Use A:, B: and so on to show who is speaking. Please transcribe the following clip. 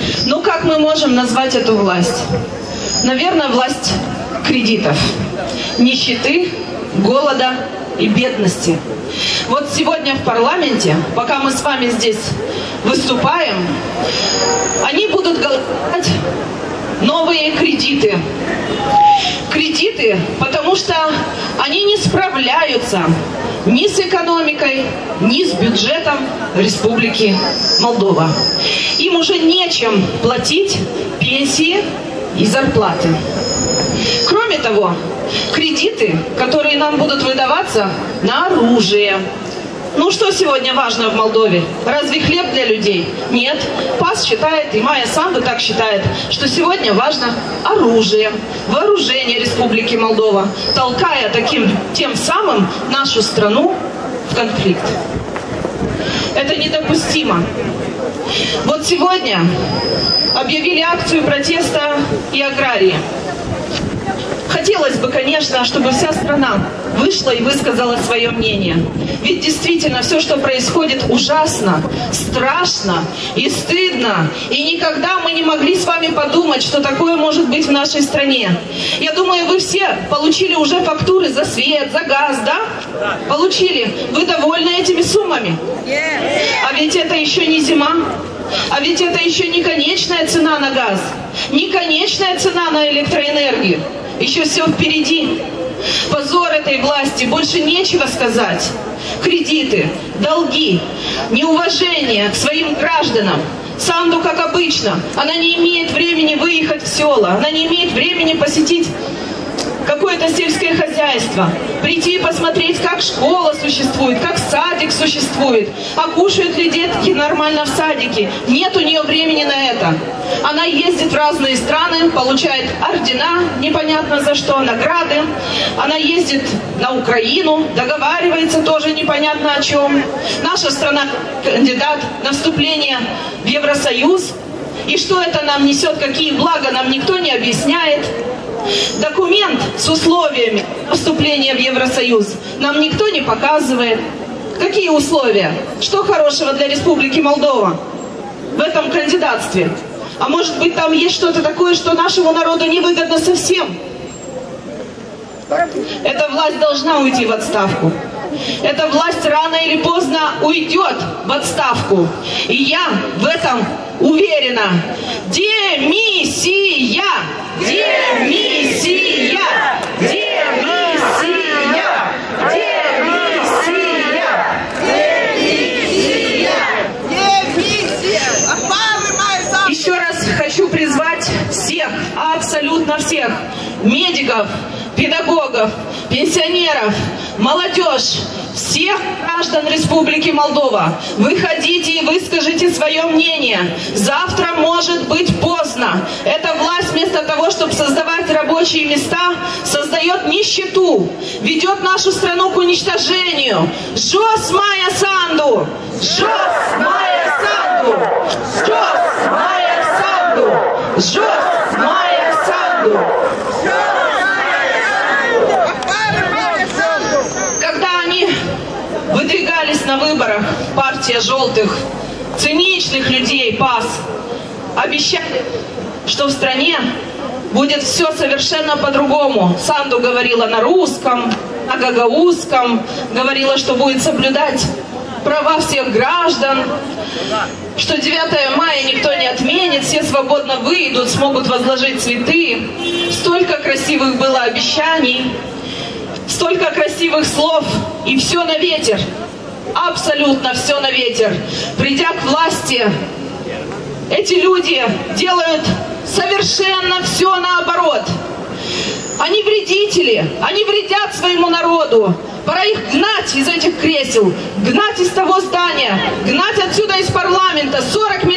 A: Ну как мы можем назвать эту власть? Наверное, власть кредитов, нищеты, голода и бедности. Вот сегодня в парламенте, пока мы с вами здесь выступаем, они будут голосовать новые кредиты. Кредиты, потому что они не справляются ни с экономикой, ни с бюджетом Республики Молдова. Им уже нечем платить пенсии и зарплаты. Кроме того, кредиты, которые нам будут выдаваться на оружие. Ну что сегодня важно в Молдове? Разве хлеб для людей? Нет. ПАС считает, и Майя Санду так считает, что сегодня важно оружие, вооружение Республики Молдова, толкая тем самым нашу страну в конфликт. Это недопустимо. Вот сегодня объявили акцию протеста и аграрии. Хотелось бы, конечно, чтобы вся страна вышла и высказала свое мнение. Ведь действительно все, что происходит, ужасно, страшно и стыдно. И никогда мы не могли с вами подумать, что такое может быть в нашей стране. Я думаю, вы все получили уже фактуры за свет, за газ, да? Получили. Вы довольны этими суммами? А ведь это еще не зима. А ведь это еще не конечная цена на газ, не конечная цена на электроэнергию. Еще все впереди. Позор этой власти, больше нечего сказать. Кредиты, долги, неуважение к своим гражданам. Санду, как обычно, она не имеет времени выехать в села, она не имеет времени посетить какое-то сельское хозяйство, прийти и посмотреть, как школа существует, как садик существует, а кушают ли детки нормально в садике. Нет у нее времени на это. Она ездит в разные страны, получает ордена, непонятно за что, награды. Она ездит на Украину, договаривается тоже непонятно о чем. Наша страна кандидат на вступление в Евросоюз. И что это нам несет, какие блага, нам никто не объясняет. Документ с условиями вступления в Евросоюз нам никто не показывает. Какие условия? Что хорошего для Республики Молдова в этом кандидатстве? А может быть, там есть что-то такое, что нашему народу невыгодно совсем? Эта власть должна уйти в отставку. Эта власть рано или поздно уйдет в отставку. И я в этом уверена. Демиссия! Демиссия! Демиссия! Демиссия! Демиссия! Еще раз хочу призвать всех, абсолютно всех, медиков, педагогов, пенсионеров, молодежь, всех граждан Республики Молдова. Выходите и выскажите свое мнение. Завтра может быть поздно. Эта власть вместо того, чтобы создавать рабочие места, создает нищету, ведет нашу страну к уничтожению. Жос Майя Санду! Жос Майя Санду! Жос Майя Санду! Жос Майя Санду! Выдвигались на выборах партия желтых, циничных людей, ПАС, обещали, что в стране будет все совершенно по-другому. Санду говорила на русском, на гагаузском, говорила, что будет соблюдать права всех граждан, что 9 мая никто не отменит, все свободно выйдут, смогут возложить цветы. Столько красивых было обещаний. Столько красивых слов, и все на ветер. Абсолютно все на ветер. Придя к власти, эти люди делают совершенно все наоборот. Они вредители, они вредят своему народу. Пора их гнать из этих кресел, гнать из того здания, гнать отсюда из парламента. 40